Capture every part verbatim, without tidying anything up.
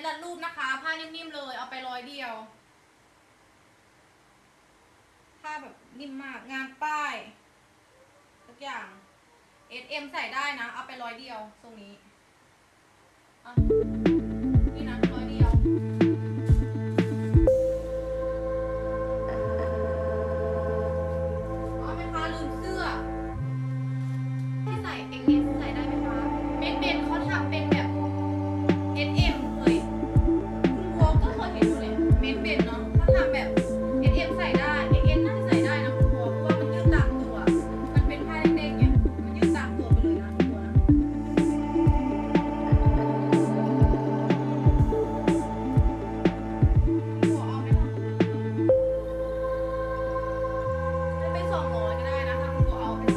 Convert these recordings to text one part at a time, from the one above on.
รัดรูปนะคะผ้านิ่มๆเลยเอาไปร้อยเดียวผ้าแบบนิ่มมากงานป้ายทุกอย่าง เอส เอ็ม ใส่ได้นะเอาไปร้อยเดียวตรงนี้นี่นะร้อยเดียวอ๋อแม่ค้าลืมเสื้อที่ใส่ เอ็กซ์ เอส ใส่ได้ไหมคะเม็ดเบนเขาทำเป็นแบบ เอส เอ็ม เฮ้ยคุณวัวก็เคยเห็นอยู่เลยเม็ดเบนเนาะเขาทำแบบ เอส เอ็ม ใส่ได้ เอ็กซ์ เอส น่าจะใส่ได้นะคุณวัวเพราะว่ามันยืดตามตัวมันเป็นผ้าเล็กๆเนี่ยมันยืดตามตัวไปเลยนะคุณวัวนะคุณวัวเอาไหมล่ะจะเป็นสองร้อยก็ได้นะถ้าคุณวัวเอาไป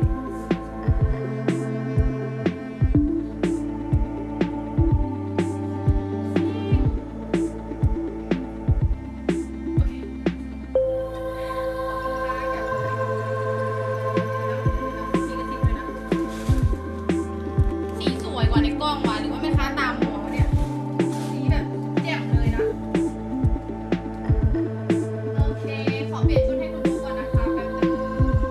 สีสวยกว่าในกล้องว่ะหรือว่าแม่ค้าตามหัวเนี่ยสีแบบแจ่มเลยนะโอเคขอเปลี่ยนชุดให้คุณดูก่อนนะคะแป๊บนึง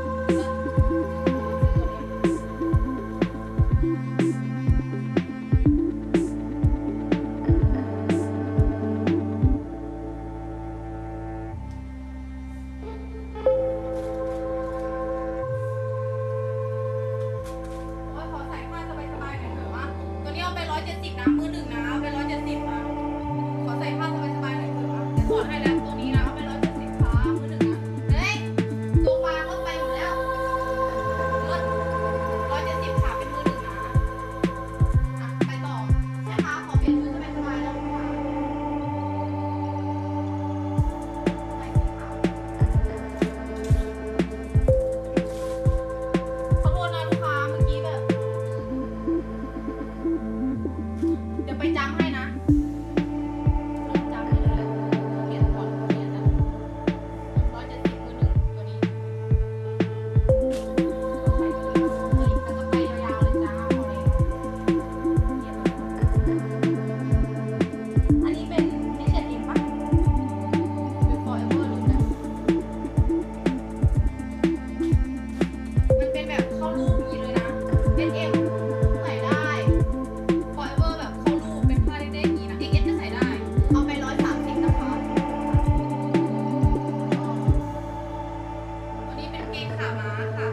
โอ้ยขอใส่ผ้าสบายๆหน่อยเถอะวะตัวนี้เอาไปร้อยเจ็ดสิบนะมือหนึ่งนะเอาไปร้อยเจ็ดสิบนะขอใส่ผ้าสบายๆหน่อยเถอะวะจะถอดให้แล้วตัวนี้นะเอาไปร้อยเจ็ดสิบค่ะมือหนึ่งนะเฮ้ยโซฟาก็ไปหมดแล้วลดร้อยเจ็ดสิบค่ะเป็นมือหนึ่งนะอ่ะไปต่อแม่ค้าขอเปลี่ยนชุดสบายๆแล้วค่ะใส่สีขาวขอโทษนะลูกค้าเมื่อกี้แบบเดี๋ยวไปจำให้นะลงจำให้เลยเขียนก่อนเขียนนะร้อยเจ็ดสิบมือหนึ่งตัวนี้ใส่ไปเลยเฮ้ยแล้วก็ไปยาวๆเลยจ้าเอาเลยเขียนอันนี้เป็นมิชลินปะหรือ Forever หรือนะมันเป็นแบบเข้ารูปอย่างนี้เลยนะ เอส เอ็ม ใส่ได้ Forever แบบเข้ารูปเป็นผ้าเล็กๆอย่างนี้นะ เอ็กซ์ เอส ก็ใส่ได้ เอาไปร้อยสามสิบนะคะตัวนี้เป็นเกงขาม้าค่ะ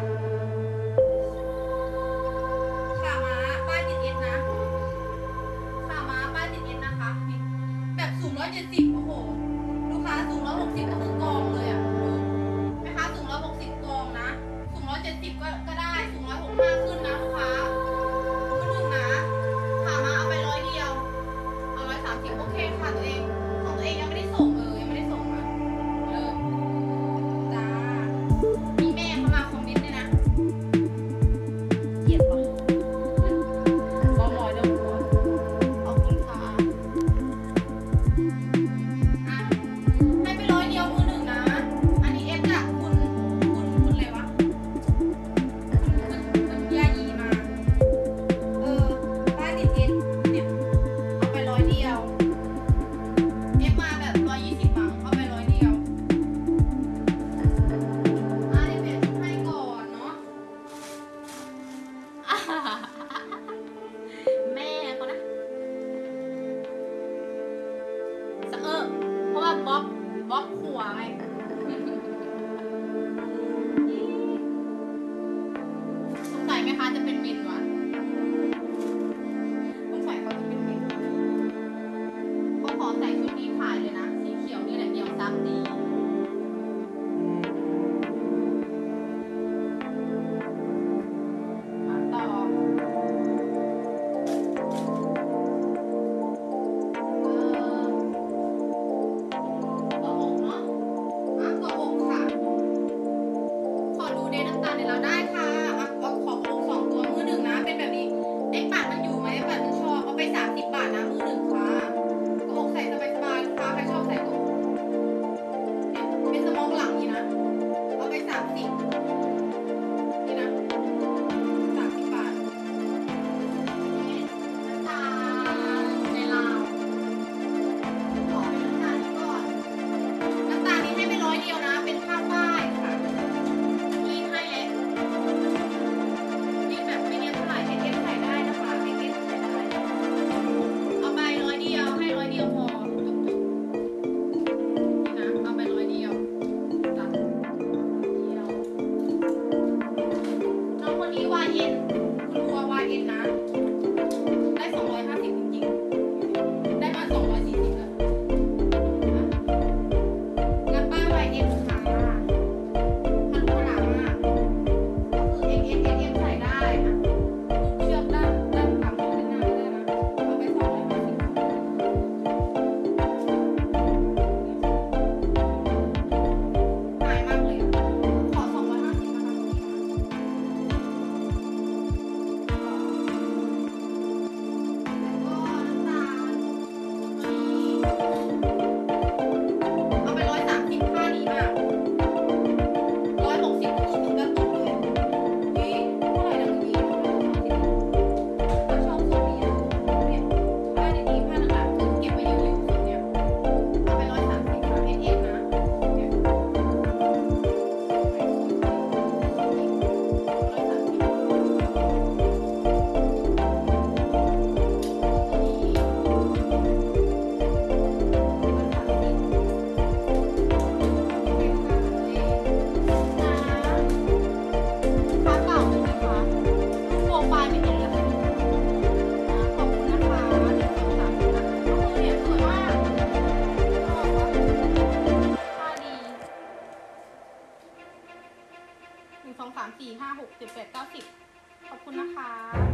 ขาม้าป้ายติดเอสนะขาม้าป้ายติดเอสนะคะนี่แบบสูงร้อยเจ็ดสิบโอ้โหลูกค้าสูงร้อยหกสิบก็คือกองเลยอ่ะดูแม่ค้าสูงร้อยหกสิบกองนะสูงร้อยเจ็ดสิบก็ก็ได้สูงร้อยหกห้าขึ้นนะลูกค้ามือหนึ่งนะขาม้าเอาไปร้อยเดียวเอาร้อยสามสิบโอเคค่ะตัวเองของตัวเองยังไม่ได้ส่งเออยังไม่ได้ส่งนะเออจ้ามีแม่เข้ามาคอมเมนต์ด้วยนะเกลียดว่ะบอมอยเด้อหัวขอบคุณค่ะอ่ะให้ไปร้อยเดียวมือหนึ่งนะ อันนี้เอฟจากคุณคุณคุณอะไรวะคุณคุณคุณยายีมา เออป้ายติดเอสเนี่ยเอาไปร้อยเดียวเอฟมาแบบร้อยยี่สิบมั้งเอาไปร้อยเดียวอ่ะเดี๋ยวเปลี่ยนชุดให้ก่อนเนาะ แม่เขานะสะเออเพราะว่าบล็อกบล็อกหัวไงสงสัยไหมคะจะเป็นมินวะสงสัยเขาจะเป็นมินเขาขอใส่ชุดนี้ขายเลยนะสีเขียวนี่แหละเดียวซับดีมาต่อเออต่ออกเนาะเจ็ดแปดเก้าสิบขอบคุณนะคะ